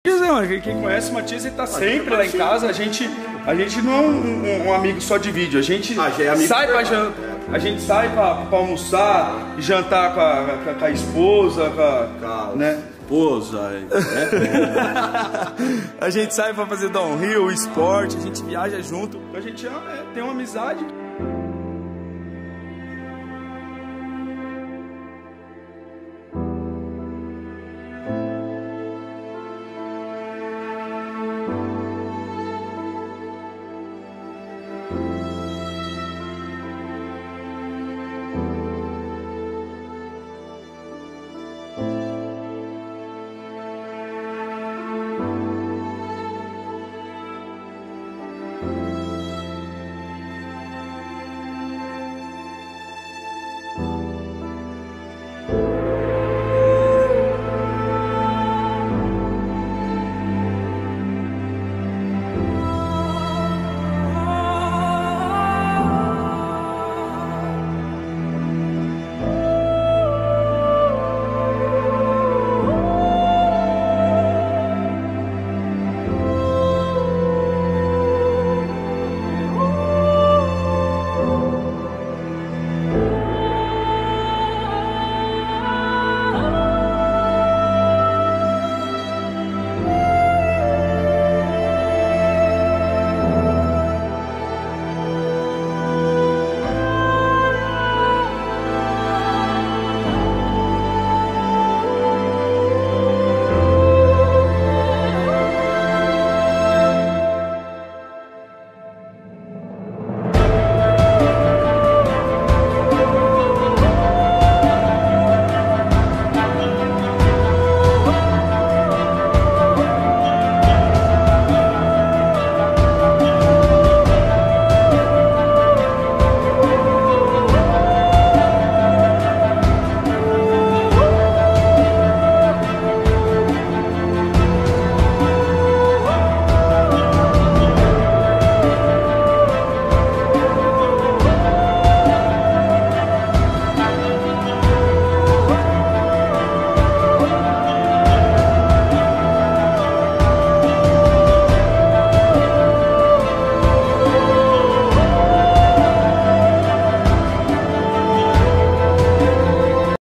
Quem conhece o Matias, ele tá sempre lá em casa. A gente não é um amigo só de vídeo. A gente sai pra jantar, a gente sai pra almoçar, jantar com a esposa, né? Esposa, A gente sai pra fazer downhill, esporte, a gente viaja junto. A gente tem uma amizade.